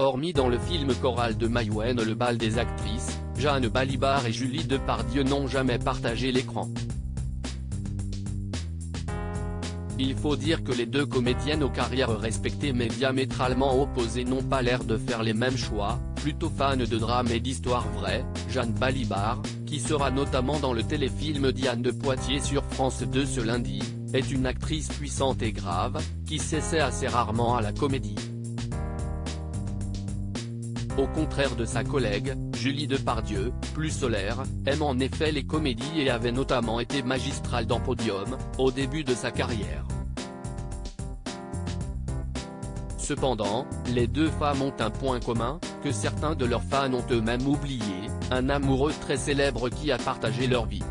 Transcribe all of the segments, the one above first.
Hormis dans le film choral de Maïwenn Le bal des actrices, Jeanne Balibar et Julie Depardieu n'ont jamais partagé l'écran. Il faut dire que les deux comédiennes aux carrières respectées mais diamétralement opposées n'ont pas l'air de faire les mêmes choix. Plutôt fan de drame et d'histoire vraie, Jeanne Balibar, qui sera notamment dans le téléfilm Diane de Poitiers sur France 2 ce lundi, est une actrice puissante et grave, qui s'essaie assez rarement à la comédie. Au contraire de sa collègue, Julie Depardieu, plus solaire, aime en effet les comédies et avait notamment été magistrale dans Podium, au début de sa carrière. Cependant, les deux femmes ont un point commun, que certains de leurs fans ont eux-mêmes oublié, un amoureux très célèbre qui a partagé leur vie.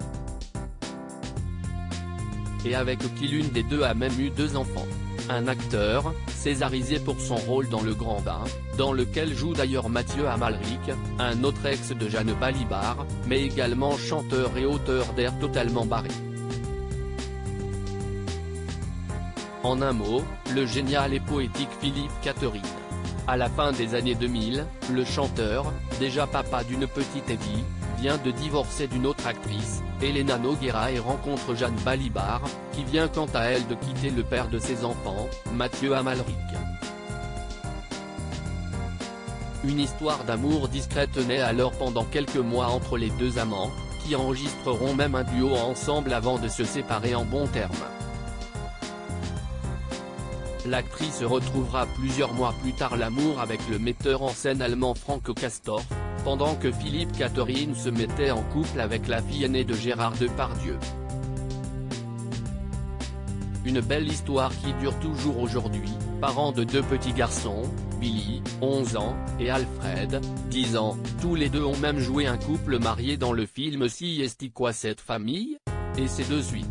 Et avec qui l'une des deux a même eu 2 enfants. Un acteur, césarisé pour son rôle dans Le Grand Bain, dans lequel joue d'ailleurs Mathieu Amalric, un autre ex de Jeanne Balibar, mais également chanteur et auteur d'airs totalement barrés. En un mot, le génial et poétique Philippe Catherine. À la fin des années 2000, le chanteur, déjà papa d'une petite Evie, vient de divorcer d'une autre actrice, Elena Noguera, et rencontre Jeanne Balibar, qui vient quant à elle de quitter le père de ses enfants, Mathieu Amalric. Une histoire d'amour discrète naît alors pendant quelques mois entre les deux amants, qui enregistreront même un duo ensemble avant de se séparer en bons termes. L'actrice retrouvera plusieurs mois plus tard l'amour avec le metteur en scène allemand Frank Castorf, pendant que Philippe Catherine se mettait en couple avec la fille aînée de Gérard Depardieu. Une belle histoire qui dure toujours aujourd'hui, parents de 2 petits garçons, Billy, 11 ans, et Alfred, 10 ans, tous les deux ont même joué un couple marié dans le film Si est-ce quoi cette famille ? Et ses 2 suites.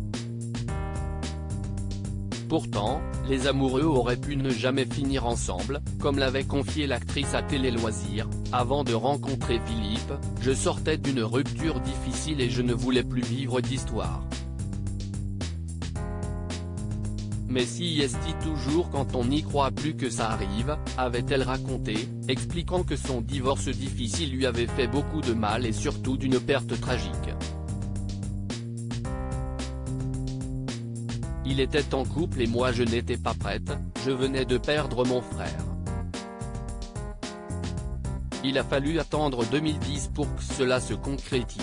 Pourtant, les amoureux auraient pu ne jamais finir ensemble, comme l'avait confié l'actrice à Télé Loisirs. Avant de rencontrer Philippe, je sortais d'une rupture difficile et je ne voulais plus vivre d'histoire. Mais si est-ce toujours quand on n'y croit plus que ça arrive, avait-elle raconté, expliquant que son divorce difficile lui avait fait beaucoup de mal et surtout d'une perte tragique. Il était en couple et moi je n'étais pas prête, je venais de perdre mon frère. Il a fallu attendre 2010 pour que cela se concrétise.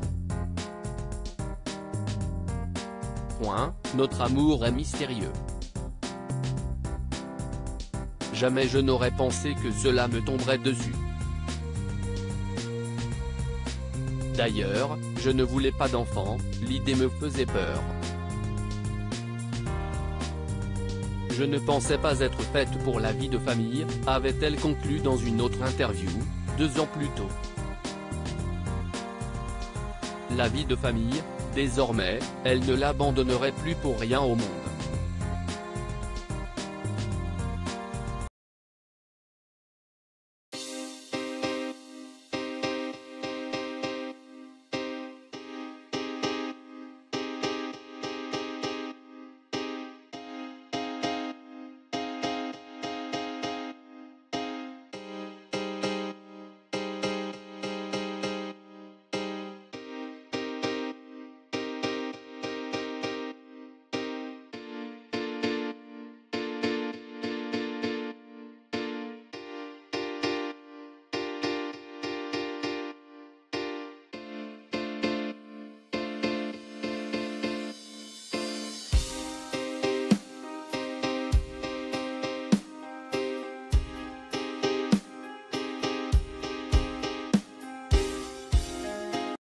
Notre amour est mystérieux. Jamais je n'aurais pensé que cela me tomberait dessus. D'ailleurs, je ne voulais pas d'enfant, l'idée me faisait peur. Je ne pensais pas être faite pour la vie de famille, avait-elle conclu dans une autre interview, 2 ans plus tôt. La vie de famille, désormais, elle ne l'abandonnerait plus pour rien au monde.